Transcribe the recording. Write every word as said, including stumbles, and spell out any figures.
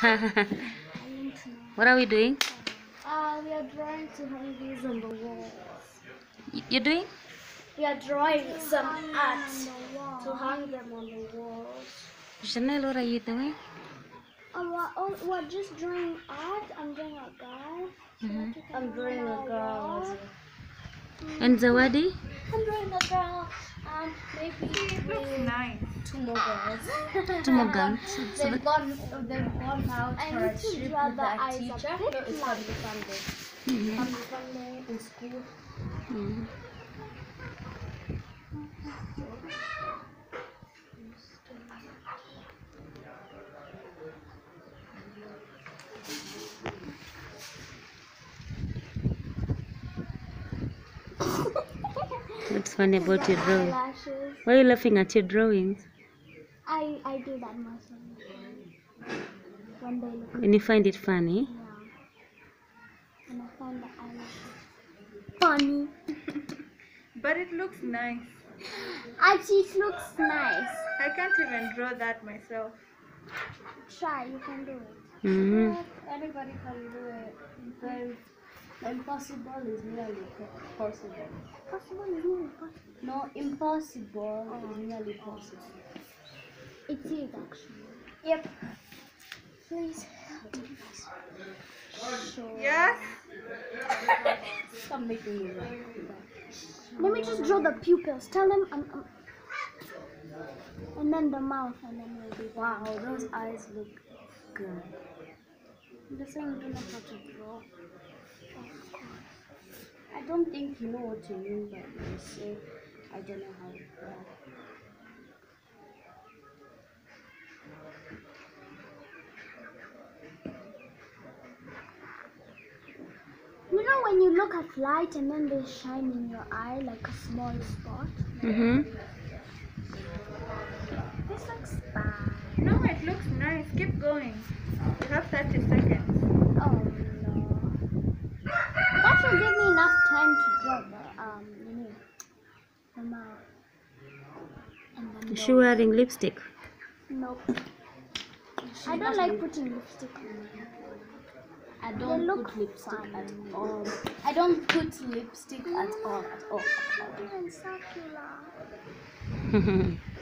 What are we doing? Uh, we are drawing to hang these on the walls. Y- You're doing? We are drawing some art to hang them on the walls. Jannelle, what are you doing? Um, what, oh, what, just drawing art? I'm drawing a girl. Mm-hmm. I'm drawing a girl. And Zawadi? I'm drawing a girl. Um, maybe with Nice. two more girls. Two more girls. So They've that- gone, they've gone out I for need a to trip draw with the their eyes a teacher. bit No, it's like- family Sunday. Mhm. Family Sunday in school. Mhm. What's funny about your drawing? Eyelashes. Why are you laughing at your drawings? I I do that myself. When they look, When you find it funny? yeah. When I find the eyelashes funny. But it looks nice. Actually, it looks nice. I can't even draw that myself. Try, you can do it. Mm-hmm. Anybody can do it. The, the impossible is nearly possible. Possible is not impossible. No, impossible is nearly possible. It is actually. Yep. Please. So, Yes? stop making me laugh. Let me just draw the pupils. Tell them I'm. I'm and then the mouth, and then we'll be. Wow, those eyes look good. I'm just saying you don't know how to draw. I don't think you know what you mean by when you say I don't know how to draw. You know when you look at light and then they shine in your eye like a small spot? Mm-hmm. This looks bad. No, it looks nice. Keep going. You have thirty seconds. Oh no. That will give me enough time to draw the um you know, the mouth. And then Is she wearing lipstick? nope. I don't like putting lipstick on my hair. I They don't look put lipstick fun. at all. I don't put lipstick at all. At all. At all. And circular.